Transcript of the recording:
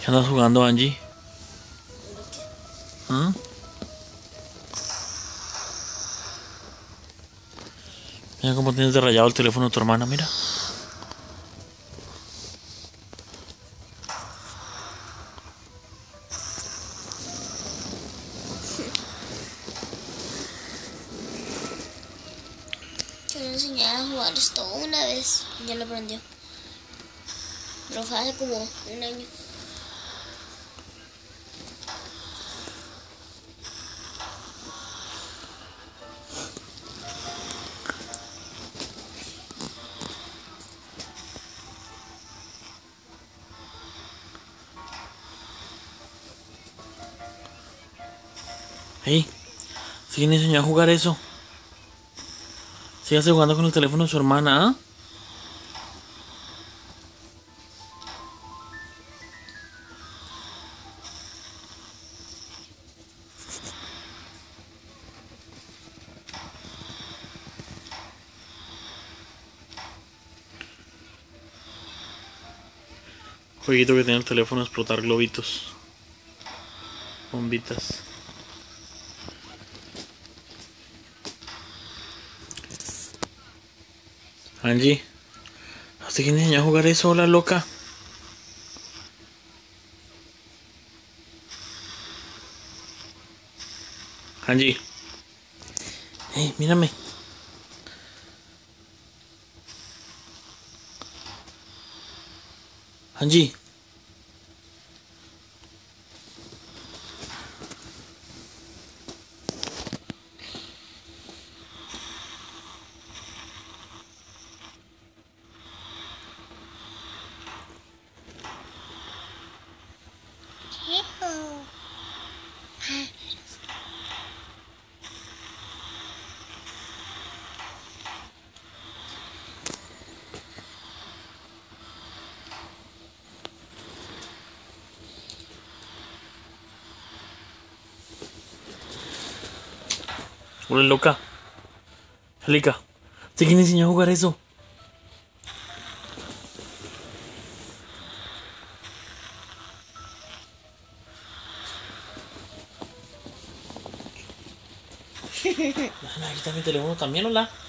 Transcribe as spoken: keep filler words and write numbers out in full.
¿Qué andas jugando, Angie? ¿Ah? Mira cómo tienes de rayado el teléfono de tu hermana, mira. Yo le enseñé a jugar esto una vez, ya lo aprendió. Pero fue hace como un año. Hey, ¿siguen enseñando a jugar eso? Sígase jugando con el teléfono de su hermana, ¿ah? Jueguito que tiene el teléfono, explotar globitos. Bombitas. Angie, ¿usted quién enseñó a jugar eso, la loca? Angie. Hey, mírame. Angie. Hola, loca. Angélica, ¿usted quién enseñó a jugar eso? Déjame quitar mi teléfono también, hola.